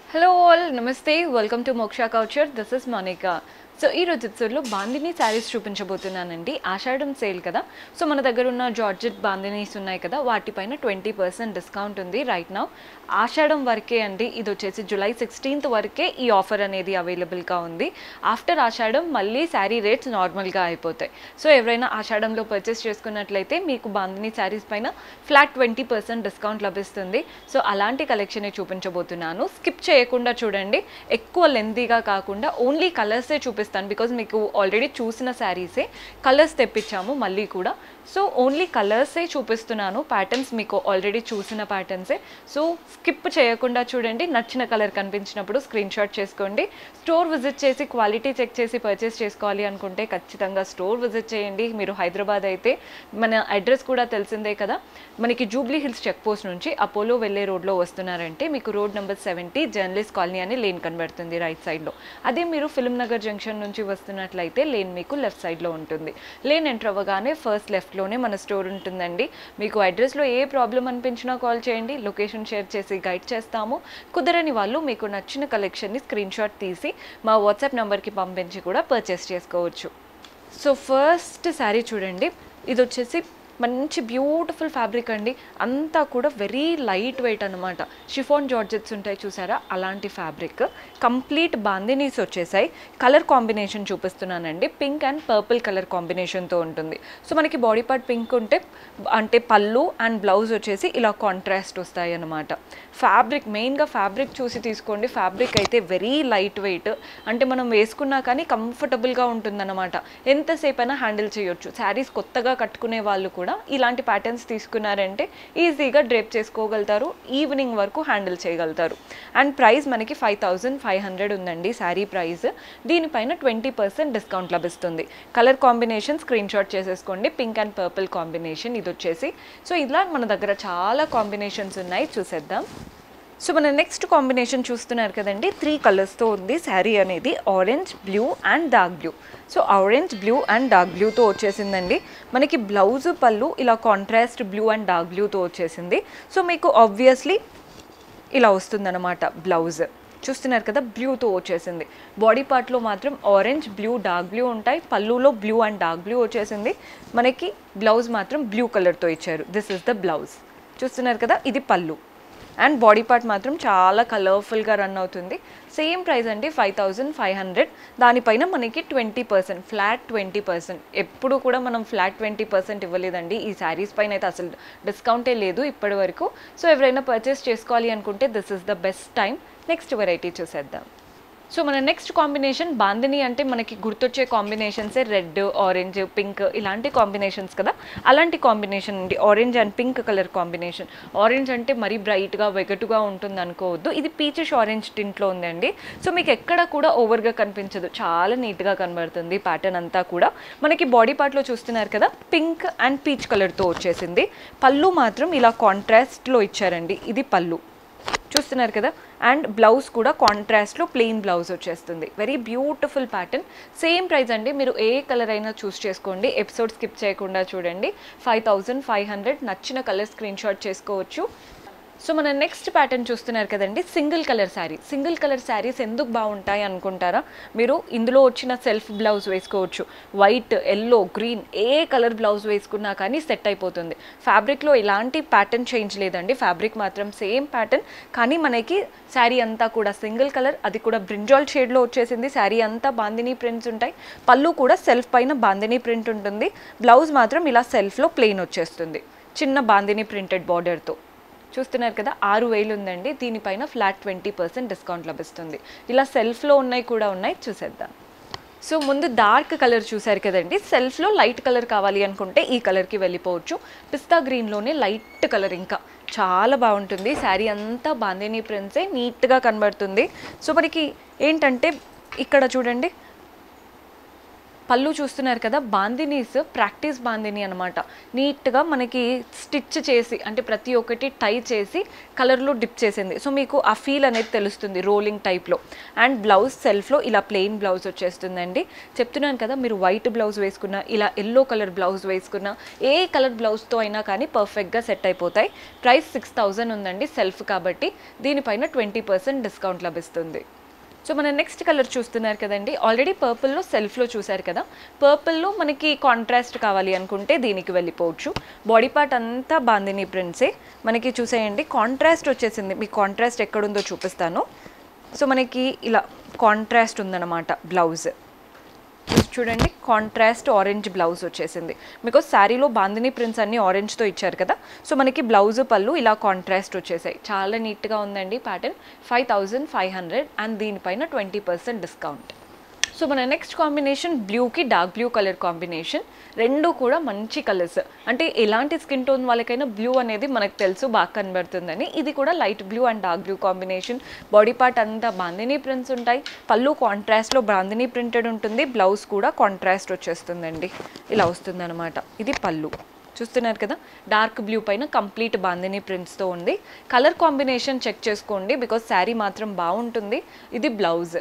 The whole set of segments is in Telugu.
Hello all, Namaste, welcome to Moksha Couture. This is Monica. So ఈ రోజు ఎపిసోడ్లో బాందిని శారీస్ చూపించబోతున్నానండి. ఆషాఢం సేల్ కదా, సో మన దగ్గర ఉన్న జార్జెట్ బాందినీస్ ఉన్నాయి కదా, వాటిపైన 20% డిస్కౌంట్ ఉంది రైట్ నౌ. ఆషాఢం వరకే అండి, ఇది వచ్చేసి జూలై 16th వరకే ఈ ఆఫర్ అనేది అవైలబుల్గా ఉంది. ఆఫ్టర్ ఆషాఢం మళ్ళీ శారీ రేట్స్ నార్మల్గా అయిపోతాయి. సో ఎవరైనా ఆషాఢంలో పర్చేస్ చేసుకున్నట్లయితే మీకు బాందిని శారీస్ పైన ఫ్లాట్ 20% డిస్కౌంట్ లభిస్తుంది. సో అలాంటి కలెక్షనే చూపించబోతున్నాను. స్కిప్ చేయకుండా చూడండి, ఎక్కువ లెంతీగా కాకుండా ఓన్లీ కలర్సే చూపిస్తాను. బికాజ్ మీకు ఆల్రెడీ చూసిన శారీసే కలర్స్ తెప్పించాము మళ్ళీ కూడా. సో ఓన్లీ కలర్సే చూపిస్తున్నాను, ప్యాటర్న్స్ మీకు ఆల్రెడీ చూసిన ప్యాటర్న్సే. సో స్కిప్ చేయకుండా చూడండి, నచ్చిన కలర్ కనిపించినప్పుడు స్క్రీన్ షాట్ చేసుకోండి. స్టోర్ విజిట్ చేసి క్వాలిటీ చెక్ చేసి పర్చేస్ చేసుకోవాలి అనుకుంటే ఖచ్చితంగా స్టోర్ విజిట్ చేయండి. మీరు హైదరాబాద్ అయితే మన అడ్రస్ కూడా తెలిసిందే కదా, మనకి జూబ్లీ హిల్స్ చెక్ పోస్ట్ నుంచి అపోలో వెళ్ళే రోడ్లో వస్తున్నారంటే మీకు రోడ్ నెంబర్ 70 జర్నలిస్ట్ కాలనీ అని లేన్ కనబడుతుంది రైట్ సైడ్లో. అదే మీరు ఫిల్మ్ నగర్ జంక్షన్ నుంచి వస్తున్నట్లయితే లేన్ మీకు లెఫ్ట్ సైడ్లో ఉంటుంది. లేన్ ఎంటర్ అవ్వగానే ఫస్ట్ లెఫ్ట్లోనే మన స్టోర్ ఉంటుందండి. మీకు అడ్రస్లో ఏ ప్రాబ్లం అనిపించినా కాల్ చేయండి, లొకేషన్ షేర్ చేసి గైడ్ చేస్తాము. కుదరని వాళ్ళు మీకు నచ్చిన కలెక్షన్ని స్క్రీన్ షాట్ తీసి మా వాట్సాప్ నెంబర్కి పంపించి కూడా పర్చేస్ చేసుకోవచ్చు. సో ఫస్ట్ శారీ చూడండి, ఇది వచ్చేసి మంచి బ్యూటిఫుల్ ఫ్యాబ్రిక్ అండి, అంతా కూడా వెరీ లైట్ వెయిట్ అనమాట. షిఫాన్ జార్జెట్స్ ఉంటాయి చూసారా, అలాంటి ఫ్యాబ్రిక్. కంప్లీట్ బాందినీస్ వచ్చేసాయి. కలర్ కాంబినేషన్ చూపిస్తున్నానండి, పింక్ అండ్ పర్పుల్ కలర్ కాంబినేషన్తో ఉంటుంది. సో మనకి బాడీ పార్ట్ పింక్ ఉంటే అంటే పళ్ళు అండ్ బ్లౌజ్ వచ్చేసి ఇలా కాంట్రాస్ట్ వస్తాయి అన్నమాట. ఫ్యాబ్రిక్ మెయిన్గా ఫ్యాబ్రిక్ చూసి తీసుకోండి. ఫ్యాబ్రిక్ అయితే వెరీ లైట్ వెయిట్, అంటే మనం వేసుకున్నా కానీ కంఫర్టబుల్గా ఉంటుందన్నమాట. ఎంతసేపు అయినా హ్యాండిల్ చేయొచ్చు. శారీస్ కొత్తగా కట్టుకునే వాళ్ళు కూడా ఇలాంటి ప్యాటర్న్స్ తీసుకున్నారంటే ఈజీగా డ్రేప్ చేసుకోగలుగుతారు, ఈవినింగ్ వరకు హ్యాండిల్ చేయగలుగుతారు. అండ్ ప్రైస్ మనకి 5500 ఉందండి శారీ ప్రైస్. దీనిపైన 20% డిస్కౌంట్ లభిస్తుంది. కలర్ కాంబినేషన్ స్క్రీన్ షాట్ చేసేసుకోండి, పింక్ అండ్ పర్పుల్ కాంబినేషన్ ఇది వచ్చేసి. సో ఇలా మన దగ్గర చాలా కాంబినేషన్స్ ఉన్నాయి, చూసేద్దాం. సో మన నెక్స్ట్ కాంబినేషన్ చూస్తున్నారు కదండి, 3 కలర్స్తో ఉంది శారీ అనేది. Orange, blue and dark blue. So orange, blue and dark బ్లూతో వచ్చేసిందండి. మనకి బ్లౌజ్ పళ్ళు ఇలా కాంట్రాస్ట్ బ్లూ అండ్ డార్క్ బ్లూతో వచ్చేసింది. సో మీకు ఆబ్వియస్లీ ఇలా వస్తుందన్నమాట బ్లౌజ్. చూస్తున్నారు కదా, బ్లూతో వచ్చేసింది. బాడీ పార్ట్లో మాత్రం ఆరెంజ్, బ్లూ, డార్క్ బ్లూ ఉంటాయి. పళ్ళులో బ్లూ అండ్ డార్క్ బ్లూ వచ్చేసింది. మనకి బ్లౌజ్ మాత్రం బ్లూ కలర్తో ఇచ్చారు. This is the blouse. చూస్తున్నారు కదా, ఇది పళ్ళు. అండ్ బాడీ పార్ట్ మాత్రం చాలా కలర్ఫుల్గా రన్ అవుతుంది. సేమ్ ప్రైస్ అండి, 5500. దానిపైన మనకి 20% ఫ్లాట్ 20%. ఎప్పుడు కూడా మనం ఫ్లాట్ 20% ఇవ్వలేదండి ఈ శారీస్ పైన అయితే, అసలు డిస్కౌంటే లేదు ఇప్పటి వరకు. సో ఎవరైనా పర్చేస్ చేసుకోవాలి అనుకుంటే this is the best time. Next variety చూసేద్దాం. సో మన నెక్స్ట్ కాంబినేషన్, బాందిని అంటే మనకి గుర్తొచ్చే కాంబినేషన్సే రెడ్, ఆరెంజ్, పింక్ ఇలాంటి కాంబినేషన్స్ కదా, అలాంటి కాంబినేషన్ అండి. Orange and pink colour combination. Orange అంటే మరీ బ్రైట్గా వెగటుగా ఉంటుంది అనుకోవద్దు, ఇది పీచిష్ ఆరెంజ్ టింట్లో ఉందండి. సో మీకు ఎక్కడ కూడా ఓవర్గా కనిపించదు, చాలా నీట్గా కనబడుతుంది ప్యాటర్న్ అంతా కూడా. మనకి బాడీ పార్ట్లో చూస్తున్నారు కదా, పింక్ అండ్ పీచ్ కలర్తో వచ్చేసింది. పళ్ళు మాత్రం ఇలా కాంట్రాస్ట్లో ఇచ్చారండి, ఇది పళ్ళు. చూస్తున్నారు కదా, అండ్ బ్లౌజ్ కూడా కాంట్రాస్ట్లో ప్లెయిన్ బ్లౌజ్ వచ్చేస్తుంది. Very beautiful pattern. Same price అండి, మీరు ఏ కలర్ అయినా చూస్ చేసుకోండి. ఎపిసోడ్ స్కిప్ చేయకుండా చూడండి. 5500. నచ్చిన కలర్ స్క్రీన్ షాట్ చేసుకోవచ్చు. సో మన నెక్స్ట్ ప్యాటర్న్ చూస్తున్నారు కదండి, single colour sari. Single colour saris ఎందుకు బాగుంటాయి అనుకుంటారా, మీరు ఇందులో వచ్చిన సెల్ఫ్ బ్లౌజ్ వేసుకోవచ్చు. వైట్, ఎల్లో, గ్రీన్ ఏ కలర్ బ్లౌజ్ వేసుకున్నా కానీ సెట్ అయిపోతుంది. ఫ్యాబ్రిక్లో ఎలాంటి ప్యాటర్న్ చేంజ్ లేదండి, ఫ్యాబ్రిక్ మాత్రం సేమ్ ప్యాటర్న్. కానీ మనకి శారీ అంతా కూడా సింగిల్ కలర్, అది కూడా బ్రింజాల్ షేడ్లో వచ్చేసింది. శారీ అంతా బాందిని ప్రింట్స్ ఉంటాయి. పళ్ళు కూడా సెల్ఫ్ పైన బాందిని ప్రింట్ ఉంటుంది. బ్లౌజ్ మాత్రం ఇలా సెల్ఫ్లో ప్లెయిన్ వచ్చేస్తుంది, చిన్న బాందిని ప్రింటెడ్ బార్డర్తో. చూస్తున్నారు కదా, 6000 ఉందండి. దీనిపైన ఫ్లాట్ 20% డిస్కౌంట్ లభిస్తుంది. ఇలా సెల్ఫ్లో ఉన్నాయి కూడా ఉన్నాయి, చూసేద్దాం. సో ముందు డార్క్ కలర్ చూసారు కదండి, సెల్ఫ్లో లైట్ కలర్ కావాలి అనుకుంటే ఈ కలర్కి వెళ్ళిపోవచ్చు. పిస్తా గ్రీన్లోనే లైట్ కలర్ ఇంకా చాలా బాగుంటుంది. శారీ అంతా బాందిని ప్రింట్సే, నీట్గా కనబడుతుంది. సో మనకి ఏంటంటే ఇక్కడ చూడండి, పళ్ళు చూస్తున్నారు కదా, బాందినీస్ ప్రాక్టీస్ బాందిని అనమాట. నీట్గా మనకి స్టిచ్ చేసి అంటే ప్రతి ఒక్కటి టై చేసి కలర్లో డిప్ చేసింది. సో మీకు ఆ ఫీల్ అనేది తెలుస్తుంది రోలింగ్ టైప్లో. అండ్ బ్లౌజ్ సెల్ఫ్లో ఇలా ప్లెయిన్ బ్లౌజ్ వచ్చేస్తుందండి. చెప్తున్నాను కదా, మీరు వైట్ బ్లౌజ్ వేసుకున్నా, ఇలా ఎల్లో కలర్ బ్లౌజ్ వేసుకున్నా, ఏ కలర్ బ్లౌజ్తో అయినా కానీ పర్ఫెక్ట్గా సెట్ అయిపోతాయి. ప్రైస్ 6000 ఉందండి సెల్ఫ్ కాబట్టి. దీనిపైన 20% డిస్కౌంట్ లభిస్తుంది. సో మన నెక్స్ట్ కలర్ చూస్తున్నారు కదండి, ఆల్రెడీ పర్పుల్లో సెల్ఫ్లో చూసారు కదా. పర్పుల్లో మనకి కాంట్రాస్ట్ కావాలి అనుకుంటే దీనికి వెళ్ళిపోవచ్చు. బాడీ పార్ట్ అంతా బాందిని ప్రింట్సే మనకి చూసేయండి. కాంట్రాస్ట్ వచ్చేసింది, మీకు కాంట్రాస్ట్ ఎక్కడుందో చూపిస్తాను. సో మనకి ఇలా కాంట్రాస్ట్ ఉందన్నమాట బ్లౌజ్. చూడండి, కాంట్రాస్ట్ ఆరెంజ్ బ్లౌజ్ వచ్చేసింది. బికాజ్ శారీలో బాందిని ప్రింట్స్ అన్ని ఆరెంజ్తో ఇచ్చారు కదా. సో మనకి బ్లౌజ్ పళ్ళు ఇలా కాంట్రాస్ట్ వచ్చేసాయి. చాలా నీట్గా ఉందండి ప్యాటర్న్. 5500 అండ్ దీనిపైన 20% డిస్కౌంట్. సో మన నెక్స్ట్ కాంబినేషన్ బ్లూకి డార్క్ బ్లూ కలర్ కాంబినేషన్. రెండు కూడా మంచి కలర్స్, అంటే ఎలాంటి స్కిన్ టోన్ వాళ్ళకైనా బ్లూ అనేది మనకు తెలుసు బాగా కనబడుతుందని. ఇది కూడా light blue and dark blue combination. Body part అంతా బాందిని ప్రింట్స్ ఉంటాయి. పళ్ళు కాంట్రాస్ట్లో బాందిని ప్రింటెడ్ ఉంటుంది. బ్లౌజ్ కూడా కాంట్రాస్ట్ వచ్చేస్తుందండి, ఇలా వస్తుంది అనమాట. ఇది పళ్ళు చూస్తున్నారు కదా, డార్క్ బ్లూ పైన కంప్లీట్ బాందిని ప్రింట్స్తో ఉంది. కలర్ కాంబినేషన్ చెక్ చేసుకోండి, బికాజ్ శారీ మాత్రం బాగుంటుంది. ఇది బ్లౌజ్.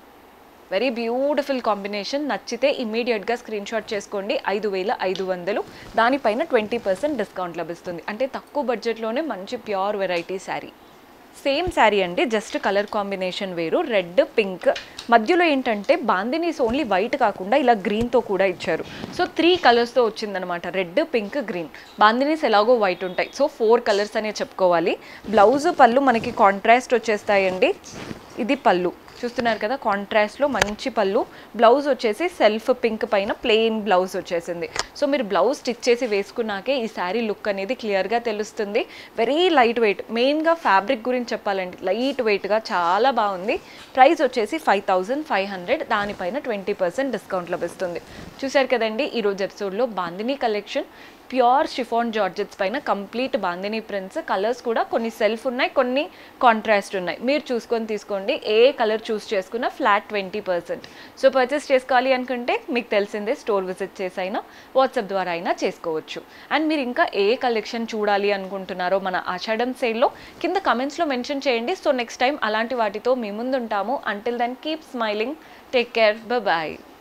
Very beautiful combination. నచ్చితే ఇమీడియట్గా స్క్రీన్ షాట్ చేసుకోండి. 5500, దానిపైన 20% డిస్కౌంట్ లభిస్తుంది. అంటే తక్కువ బడ్జెట్లోనే మంచి pure variety sari. Same sari అండి, జస్ట్ కలర్ కాంబినేషన్ వేరు. రెడ్ పింక్ మధ్యలో ఏంటంటే బాందినీస్ ఓన్లీ వైట్ కాకుండా ఇలా గ్రీన్తో కూడా ఇచ్చారు. సో 3 కలర్స్తో వచ్చిందనమాట, రెడ్ పింక్ గ్రీన్. బాందినీస్ ఎలాగో వైట్ ఉంటాయి, సో 4 కలర్స్ అనే చెప్పుకోవాలి. బ్లౌజ్ పళ్ళు మనకి కాంట్రాస్ట్ వచ్చేస్తాయండి. ఇది పళ్ళు చూస్తున్నారు కదా, కాంట్రాస్ట్లో మంచి పళ్ళు. బ్లౌజ్ వచ్చేసి సెల్ఫ్ పింక్ పైన ప్లెయిన్ బ్లౌజ్ వచ్చేసింది. సో మీరు బ్లౌజ్ స్టిచ్ చేసి వేసుకున్నాకే ఈ శారీ లుక్ అనేది క్లియర్గా తెలుస్తుంది. వెరీ లైట్ వెయిట్, మెయిన్గా ఫ్యాబ్రిక్ గురించి చెప్పాలండి, లైట్ వెయిట్గా చాలా బాగుంది. ప్రైస్ వచ్చేసి 5500, దానిపైన 20% డిస్కౌంట్ లభిస్తుంది. చూసారు కదండి ఈరోజు ఎపిసోడ్లో bandhani collection. Pure chiffon georgettes పైన కంప్లీట్ బాందిని ప్రింట్స్. కలర్స్ కూడా కొన్ని సెల్ఫ్ ఉన్నాయి, కొన్ని కాంట్రాస్ట్ ఉన్నాయి. మీరు చూసుకొని తీసుకోండి, ఏ కలర్ చూస్ చేసుకున్నా ఫ్లాట్ 20%. సో పర్చేస్ చేసుకోవాలి అనుకుంటే మీకు తెలిసిందే, స్టోర్ విజిట్ చేసి అయినా వాట్సాప్ ద్వారా అయినా చేసుకోవచ్చు. అండ్ మీరు ఇంకా ఏ కలెక్షన్ చూడాలి అనుకుంటున్నారో మన ఆషాఢం సేల్లో కింద కమెంట్స్లో మెన్షన్ చేయండి. సో నెక్స్ట్ టైం అలాంటి వాటితో మీ ముందు ఉంటాము. Until then keep smiling, take care, bye.